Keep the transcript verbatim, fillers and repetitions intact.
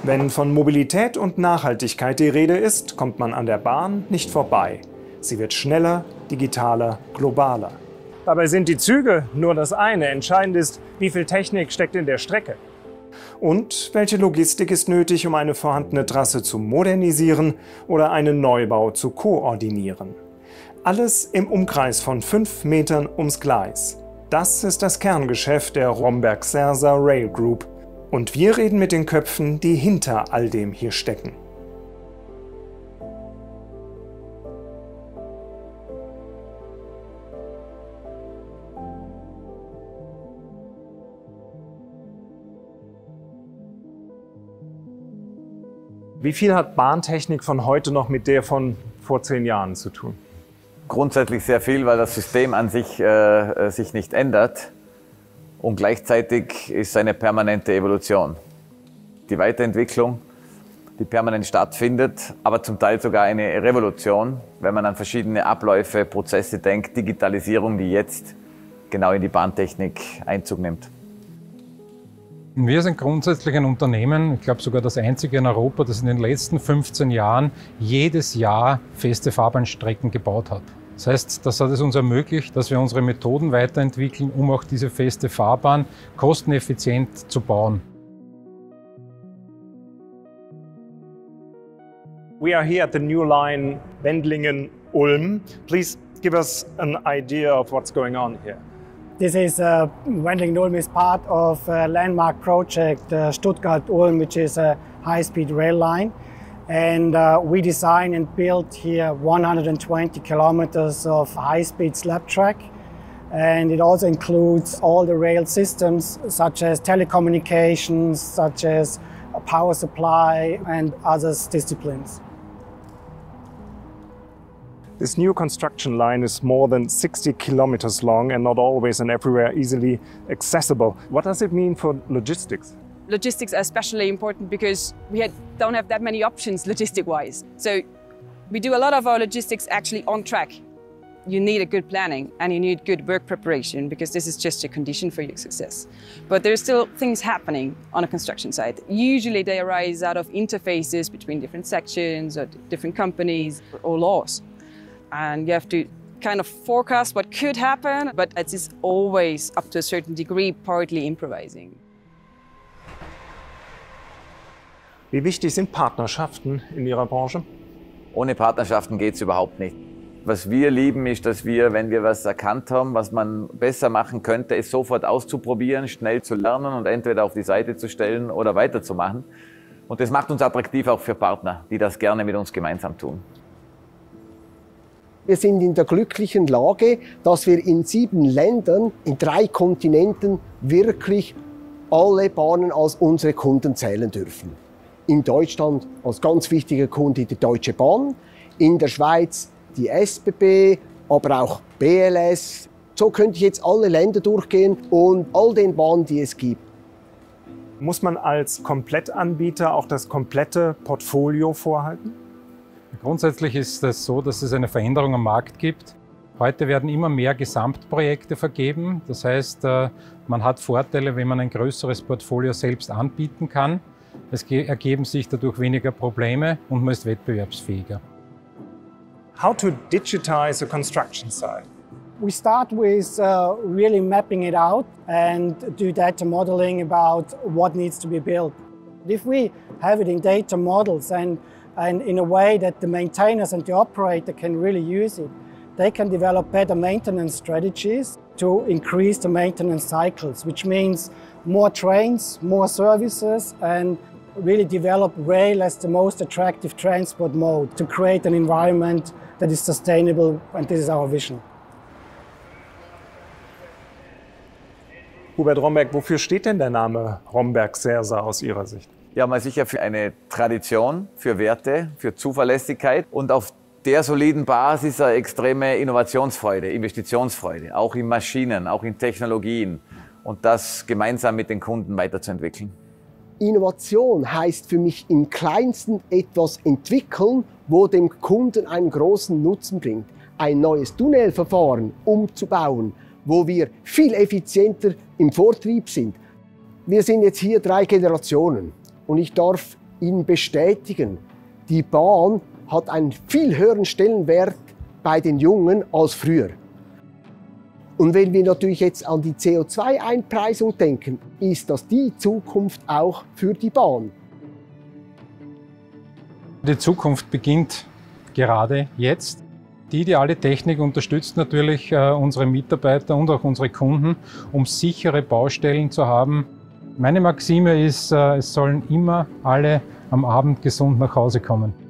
Wenn von Mobilität und Nachhaltigkeit die Rede ist, kommt man an der Bahn nicht vorbei. Sie wird schneller, digitaler, globaler. Dabei sind die Züge nur das eine. Entscheidend ist, wie viel Technik steckt in der Strecke. Und welche Logistik ist nötig, um eine vorhandene Trasse zu modernisieren oder einen Neubau zu koordinieren. Alles im Umkreis von fünf Metern ums Gleis. Das ist das Kerngeschäft der Romberg Sersa Rail Group. Und wir reden mit den Köpfen, die hinter all dem hier stecken. Wie viel hat Bahntechnik von heute noch mit der von vor zehn Jahren zu tun? Grundsätzlich sehr viel, weil das System an sich äh, sich nicht ändert. Und gleichzeitig ist es eine permanente Evolution. Die Weiterentwicklung, die permanent stattfindet, aber zum Teil sogar eine Revolution, wenn man an verschiedene Abläufe, Prozesse denkt, Digitalisierung, die jetzt genau in die Bahntechnik Einzug nimmt. Wir sind grundsätzlich ein Unternehmen, ich glaube sogar das einzige in Europa, das in den letzten fünfzehn Jahren jedes Jahr feste Fahrbahnstrecken gebaut hat. Das heißt, das hat es uns ermöglicht, dass wir unsere Methoden weiterentwickeln, um auch diese feste Fahrbahn kosteneffizient zu bauen. We are here at the new line Wendlingen-Ulm. Please give us an idea of what's going on here. This is uh, Wendlingen-Ulm is part of a landmark project uh, Stuttgart-Ulm, which is a high-speed rail line. And uh, we designed and built here one hundred twenty kilometers of high-speed slab track. And it also includes all the rail systems, such as telecommunications, such as power supply and other disciplines. This new construction line is more than sixty kilometers long and not always and everywhere easily accessible. What does it mean for logistics? Logistics are especially important because we had, don't have that many options logistic-wise. So we do a lot of our logistics actually on track. You need a good planning and you need good work preparation because this is just a condition for your success. But there's still things happening on a construction site. Usually they arise out of interfaces between different sections or different companies or laws. And you have to kind of forecast what could happen, but it is always up to a certain degree partly improvising. Wie wichtig sind Partnerschaften in Ihrer Branche? Ohne Partnerschaften geht es überhaupt nicht. Was wir lieben, ist, dass wir, wenn wir was erkannt haben, was man besser machen könnte, es sofort auszuprobieren, schnell zu lernen und entweder auf die Seite zu stellen oder weiterzumachen. Und das macht uns attraktiv auch für Partner, die das gerne mit uns gemeinsam tun. Wir sind in der glücklichen Lage, dass wir in sieben Ländern, in drei Kontinenten wirklich alle Bahnen als unsere Kunden zählen dürfen. In Deutschland als ganz wichtiger Kunde die Deutsche Bahn, in der Schweiz die S B B, aber auch B L S. So könnte ich jetzt alle Länder durchgehen und all den Bahnen, die es gibt. Muss man als Komplettanbieter auch das komplette Portfolio vorhalten? Grundsätzlich ist es so, dass es eine Veränderung am Markt gibt. Heute werden immer mehr Gesamtprojekte vergeben. Das heißt, man hat Vorteile, wenn man ein größeres Portfolio selbst anbieten kann. Es ergeben sich dadurch weniger Probleme und man ist wettbewerbsfähiger. How to digitize a construction site? We start with uh, really mapping it out and do data modeling about what needs to be built. If we have it in data models and, and in a way that the maintainers and the operator can really use it, they can develop better maintenance strategies to increase the maintenance cycles, which means more trains, more services, and really develop rail as the most attractive transport mode to create an environment that is sustainable, and this is our vision. Hubert Romberg, wofür steht denn der Name Romberg Sersa aus Ihrer Sicht? Ja, mal sicher für eine Tradition, für Werte, für Zuverlässigkeit und auf der soliden Basis eine extreme Innovationsfreude, Investitionsfreude, auch in Maschinen, auch in Technologien und das gemeinsam mit den Kunden weiterzuentwickeln. Innovation heißt für mich im Kleinsten etwas entwickeln, wo dem Kunden einen großen Nutzen bringt. Ein neues Tunnelverfahren umzubauen, wo wir viel effizienter im Vortrieb sind. Wir sind jetzt hier drei Generationen und ich darf Ihnen bestätigen, die Bahn hat einen viel höheren Stellenwert bei den Jungen als früher. Und wenn wir natürlich jetzt an die C O zwei Einpreisung denken, ist das die Zukunft auch für die Bahn. Die Zukunft beginnt gerade jetzt. Die ideale Technik unterstützt natürlich äh, unsere Mitarbeiter und auch unsere Kunden, um sichere Baustellen zu haben. Meine Maxime ist, äh, es sollen immer alle am Abend gesund nach Hause kommen.